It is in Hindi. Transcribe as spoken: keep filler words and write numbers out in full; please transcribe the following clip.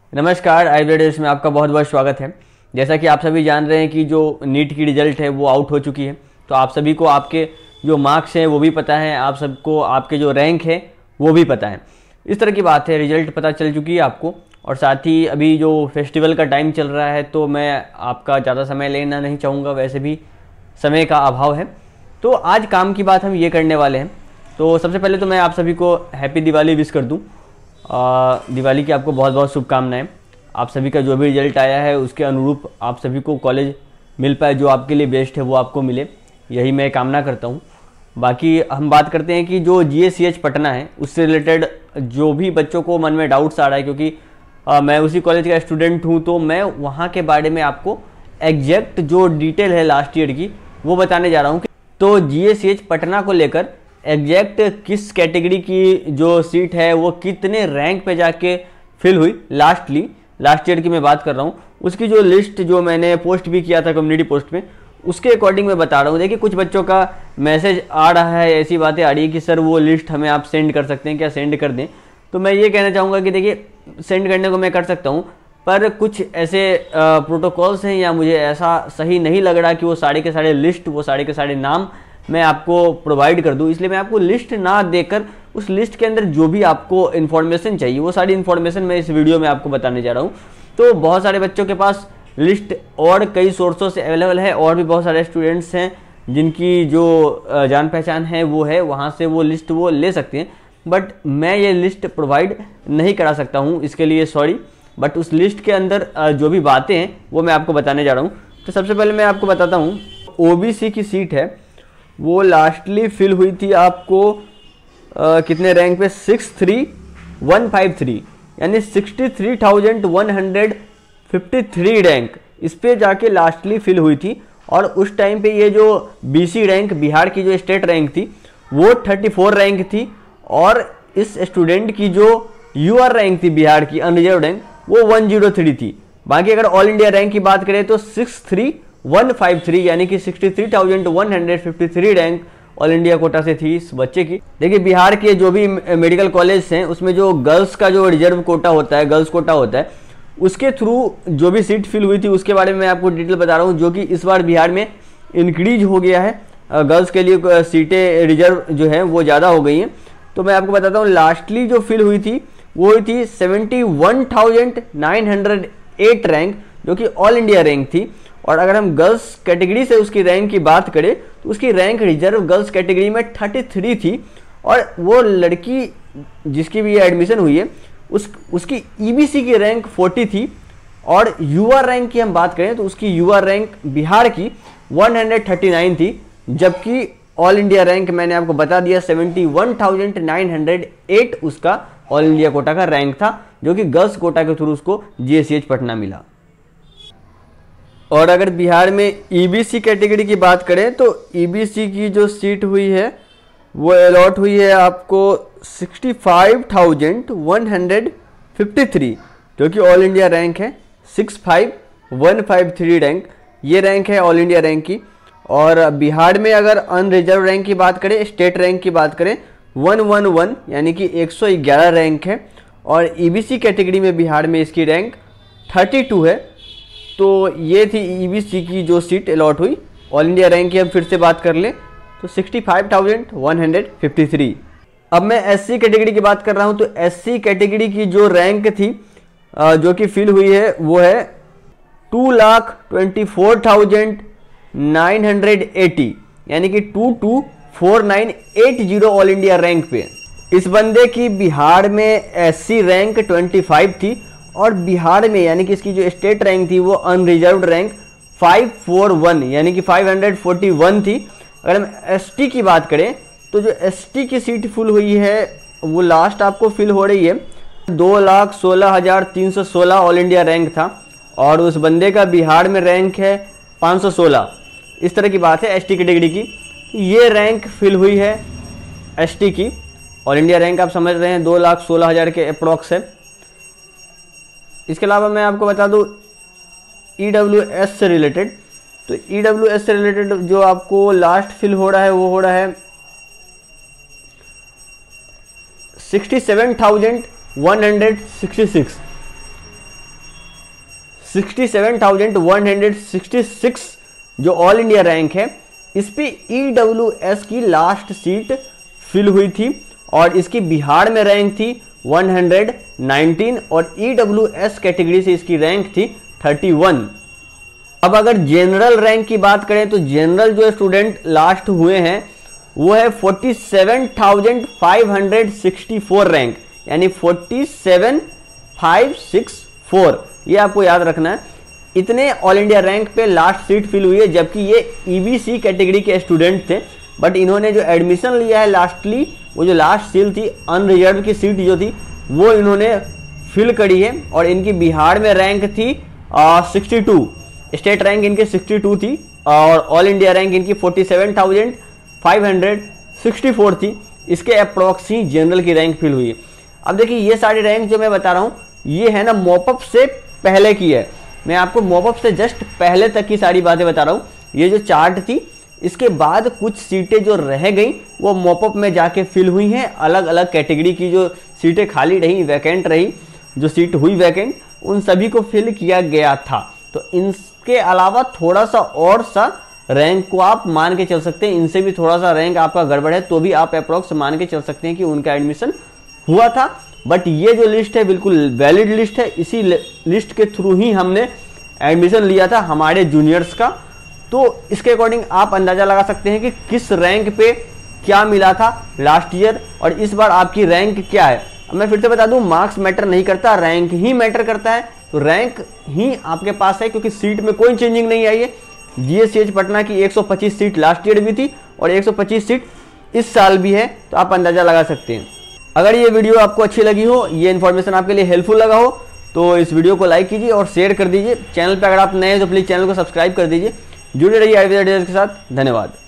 नमस्कार, आई वीडियोस में आपका बहुत बहुत स्वागत है। जैसा कि आप सभी जान रहे हैं कि जो नीट की रिजल्ट है वो आउट हो चुकी है, तो आप सभी को आपके जो मार्क्स हैं वो भी पता है, आप सबको आपके जो रैंक है वो भी पता है। इस तरह की बात है, रिजल्ट पता चल चुकी है आपको। और साथ ही अभी जो फेस्टिवल का टाइम चल रहा है तो मैं आपका ज़्यादा समय लेना नहीं चाहूँगा, वैसे भी समय का अभाव है। तो आज काम की बात हम ये करने वाले हैं। तो सबसे पहले तो मैं आप सभी को हैप्पी दिवाली विश कर दूं। दिवाली की आपको बहुत बहुत शुभकामनाएं। आप सभी का जो भी रिजल्ट आया है उसके अनुरूप आप सभी को कॉलेज मिल पाए, जो आपके लिए बेस्ट है वो आपको मिले, यही मैं कामना करता हूं। बाकी हम बात करते हैं कि जो G S C H Patna है उससे रिलेटेड जो भी बच्चों को मन में डाउट्स आ रहा है, क्योंकि आ, मैं उसी कॉलेज का स्टूडेंट हूँ, तो मैं वहाँ के बारे में आपको एग्जैक्ट जो डिटेल है लास्ट ईयर की वो बताने जा रहा हूँ। तो G S C H Patna को लेकर एग्जैक्ट किस कैटेगरी की जो सीट है वो कितने रैंक पे जाके फिल हुई, लास्टली लास्ट ईयर की मैं बात कर रहा हूँ, उसकी जो लिस्ट जो मैंने पोस्ट भी किया था कम्युनिटी पोस्ट में, उसके अकॉर्डिंग मैं बता रहा हूँ। देखिए, कुछ बच्चों का मैसेज आ रहा है, ऐसी बातें आ रही है कि सर वो लिस्ट हमें आप सेंड कर सकते हैं क्या, सेंड कर दें। तो मैं ये कहना चाहूँगा कि देखिए, सेंड करने को मैं कर सकता हूँ, पर कुछ ऐसे प्रोटोकॉल्स हैं या मुझे ऐसा सही नहीं लग रहा कि वो सारे के सारे लिस्ट, वो सारे के सारे नाम मैं आपको प्रोवाइड कर दूं। इसलिए मैं आपको लिस्ट ना देकर उस लिस्ट के अंदर जो भी आपको इन्फॉर्मेशन चाहिए वो सारी इन्फॉर्मेशन मैं इस वीडियो में आपको बताने जा रहा हूं। तो बहुत सारे बच्चों के पास लिस्ट और कई सोर्सों से अवेलेबल है, और भी बहुत सारे स्टूडेंट्स हैं जिनकी जो जान पहचान है वो है, वहाँ से वो लिस्ट वो ले सकते हैं। बट मैं ये लिस्ट प्रोवाइड नहीं करा सकता हूँ, इसके लिए सॉरी। बट उस लिस्ट के अंदर जो भी बातें हैं वो मैं आपको बताने जा रहा हूँ। तो सबसे पहले मैं आपको बताता हूँ, ओ बी सी की सीट है वो लास्टली फिल हुई थी आपको आ, कितने रैंक पे, six three one five three, यानी sixty three thousand one hundred fifty three rank इस पे जाके लास्टली फिल हुई थी। और उस टाइम पे ये जो बी सी रैंक, बिहार की जो स्टेट रैंक थी वो थर्टी फोर रैंक थी, और इस स्टूडेंट की जो यू आर रैंक थी बिहार की अनरिजर्व रैंक वो वन जीरो थ्री थी। बाकी अगर ऑल इंडिया रैंक की बात करें तो six three one five three, यानी कि sixty three thousand one hundred fifty three rank all India quota से थी इस बच्चे की। देखिए, बिहार के जो भी मेडिकल कॉलेज हैं उसमें जो गर्ल्स का जो रिजर्व कोटा होता है, गर्ल्स कोटा होता है, उसके थ्रू जो भी सीट फिल हुई थी उसके बारे में मैं आपको डिटेल बता रहा हूँ, जो कि इस बार बिहार में इंक्रीज हो गया है। गर्ल्स के लिए सीटें रिजर्व जो है वो ज़्यादा हो गई हैं। तो मैं आपको बताता हूँ, लास्टली जो फिल हुई थी वो हुई थी seventy one thousand nine hundred eight rank, जो कि ऑल इंडिया रैंक थी। और अगर हम गर्ल्स कैटेगरी से उसकी रैंक की बात करें तो उसकी रैंक रिजर्व गर्ल्स कैटेगरी में थर्टी थ्री थी। और वो लड़की जिसकी भी एडमिशन हुई है उस उसकी ई बी सी की रैंक फोर्टी थी। और यू आर रैंक की हम बात करें तो उसकी यू आर रैंक बिहार की वन हंड्रेड थर्टी नाइन थी, जबकि ऑल इंडिया रैंक मैंने आपको बता दिया seventy one thousand nine hundred eight उसका ऑल इंडिया कोटा का रैंक था, जो कि गर्ल्स कोटा के थ्रू उसको G S C H Patna मिला। और अगर बिहार में ई बी सी कैटेगरी की बात करें तो ई बी सी की जो सीट हुई है वो अलॉट हुई है आपको sixty five thousand one hundred fifty three, जो कि ऑल इंडिया रैंक है six five one five three rank, ये रैंक है ऑल इंडिया रैंक की। और बिहार में अगर अनरिजर्व रैंक की बात करें, स्टेट रैंक की बात करें, वन वन वन यानी कि एक सौ ग्यारह रैंक है। और ई बी सी कैटेगरी में बिहार में इसकी रैंक थर्टी टू है। तो ये थी ई बी सी की जो सीट अलॉट हुई। ऑल इंडिया रैंक की हम फिर से बात कर लें तो sixty five thousand one hundred fifty three. अब मैं एस सी कैटेगरी की बात कर रहा हूँ, तो एस सी कैटेगरी की जो रैंक थी जो कि फिल हुई है वो है two lakh twenty four thousand nine hundred eighty, यानी कि two two four nine eight zero all India rank पे। इस बंदे की बिहार में S C rank twenty five थी, और बिहार में यानी कि इसकी जो स्टेट रैंक थी वो unreserved rank five four one यानी कि फाइव हंड्रेड फोर्टी वन थी। अगर हम एस टी की बात करें तो जो एस टी की सीट फुल हुई है वो लास्ट आपको फिल हो रही है दो लाख सोलह हज़ार तीन सौ सोलह ऑल इंडिया रैंक था, और उस बंदे का बिहार में रैंक है पाँच सौ सोलह। इस तरह की बात है एस टी कैटेगरी की। ये रैंक फिल हुई है एस टी की। ऑल इंडिया रैंक आप समझ रहे हैं दो लाख सोलह हज़ार के अप्रॉक्स है। इसके अलावा मैं आपको बता दूं ई डब्ल्यू एस से रिलेटेड, तो ई डब्ल्यू एस से रिलेटेड जो आपको लास्ट फिल हो रहा है वो हो रहा है sixty seven thousand one hundred sixty six. Sixty seven thousand one hundred sixty six जो ऑल इंडिया रैंक है, इस पे ई डब्ल्यू एस की लास्ट सीट फिल हुई थी और इसकी बिहार में रैंक थी वन हंड्रेड नाइनटीन और ई डब्ल्यू एस कैटेगरी से इसकी रैंक थी थर्टी वन। अब अगर जनरल रैंक की बात करें तो जनरल जो स्टूडेंट लास्ट हुए हैं वो है forty seven thousand five hundred sixty four rank, यानी forty seven thousand five hundred sixty four, ये आपको याद रखना है। इतने ऑल इंडिया रैंक पे लास्ट सीट फिल हुई है, जबकि ये ईबीसी कैटेगरी के स्टूडेंट थे, बट इन्होंने जो एडमिशन लिया है लास्टली, वो जो लास्ट सीट थी अनरिजर्व की सीट जो थी वो इन्होंने फिल करी है और इनकी बिहार में रैंक थी सिक्सटी टू, स्टेट रैंक इनकी सिक्सटी टू थी और ऑल इंडिया रैंक इनकी forty seven thousand five hundred sixty four थी। इसके अप्रॉक्स ही जनरल की रैंक फिल हुई है। अब देखिए ये सारी रैंक जो मैं बता रहा हूँ ये है ना मॉपअप से पहले की है, मैं आपको मॉपअप से जस्ट पहले तक की सारी बातें बता रहा हूँ। ये जो चार्ट थी इसके बाद कुछ सीटें जो रह गई वो मॉपअप में जाके फिल हुई हैं, अलग अलग कैटेगरी की जो सीटें खाली रही, वैकेंट रही, जो सीट हुई वैकेंट, उन सभी को फिल किया गया था। तो इनके अलावा थोड़ा सा और सा रैंक को आप मान के चल सकते हैं, इनसे भी थोड़ा सा रैंक आपका गड़बड़ है तो भी आप अप्रॉक्स मान के चल सकते हैं कि उनका एडमिशन हुआ था। बट ये जो लिस्ट है बिल्कुल वैलिड लिस्ट है, इसी लिस्ट के थ्रू ही हमने एडमिशन लिया था हमारे जूनियर्स का। तो इसके अकॉर्डिंग आप अंदाजा लगा सकते हैं कि किस रैंक पे क्या मिला था लास्ट ईयर और इस बार आपकी रैंक क्या है। अब मैं फिर से बता दूं, मार्क्स मैटर नहीं करता, रैंक ही मैटर करता है। तो रैंक ही आपके पास है क्योंकि सीट में कोई चेंजिंग नहीं आई है। जीएससीएच पटना की एक सौ पच्चीस सीट लास्ट ईयर भी थी और एक सौ पच्चीस सीट इस साल भी है, तो आप अंदाजा लगा सकते हैं। अगर ये वीडियो आपको अच्छी लगी हो, ये इन्फॉर्मेशन आपके लिए हेल्पफुल लगा हो, तो इस वीडियो को लाइक कीजिए और शेयर कर दीजिए। चैनल पर अगर आप नए हैं तो प्लीज़ चैनल को सब्सक्राइब कर दीजिए। जुड़े रहिए आयुर्वेद के साथ। धन्यवाद।